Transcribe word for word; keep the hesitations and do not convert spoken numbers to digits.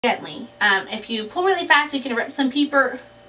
gently. Um, if you pull really fast, you can rip some paper